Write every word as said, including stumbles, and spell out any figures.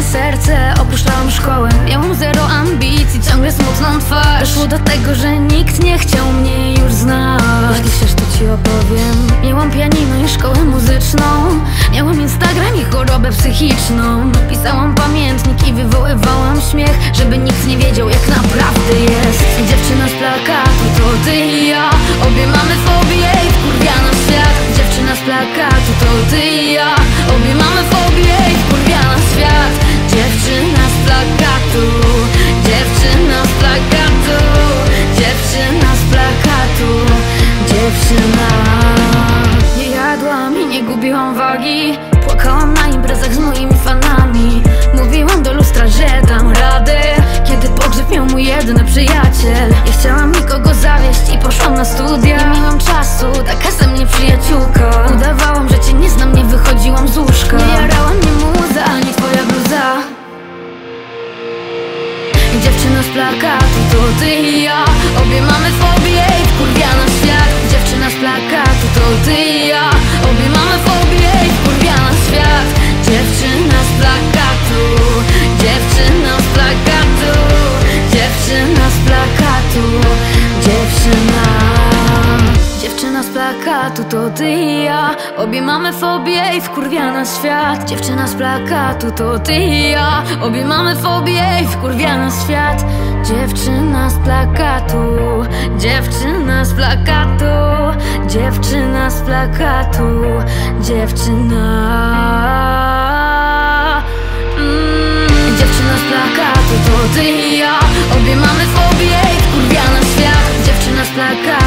serce, opuszczałam szkołę. Miałam zero ambicji, ciągle smutną twarz. Doszło do tego, że nikt nie chciał mnie już znać. Jeśli chcesz, to ci opowiem. Miałam pianino i szkołę muzyczną. Miałam Instagram i chorobę psychiczną. Pisałam pamiętnik i wywoływałam śmiech, żeby nikt nie wiedział, jak naprawdę jest. Dziewczyna z plakatu to ty i ja. Obie mamy fobię i wkurwia nas świat. Dziewczyna z plakatu to ty i ja. Obie mamy fobię i wkurwia nas świat. Dziewczyna z plakatu, dziewczyna z plakatu, dziewczyna z plakatu, dziewczyna. Nie jadłam i nie gubiłam wagi. Płakałam na imprezach z moimi fanami. Mówiłam do lustra, że dam radę, kiedy pogrzeb miał mój jedyny przyjaciel. Nie chciałam nikogo zawieść i poszłam na studia. Nie miałam czasu, taka ze mnie przyjaciółka. Udawałam, że cię nie znam, nie wychodziłam z łóżka. Nie jarała mnie muza, ani twoja bluza. Dziewczyna z plakatu to ty i ja. Obie mamy fobię i wkurwia nas świat. Dziewczyna z plakatu to ty i ja. Obie mamy fobię i wkurwia nas świat. Dziewczyna z plakatu, dziewczyna z plakatu, dziewczyna z plakatu, dziewczyna. Dziewczyna z plakatu to ty i ja. Obie mamy fobię i wkurwia nas świat. Dziewczyna z plakatu to ty i ja. Obie mamy fobię i wkurwia nas świat. Dziewczyna z plakatu, dziewczyna z plakatu, dziewczyna z plakatu, dziewczyna. mm. Dziewczyna z plakatu to ty i ja. Obie mamy fobię i wkurwia nas świat. Dziewczyna z plakatu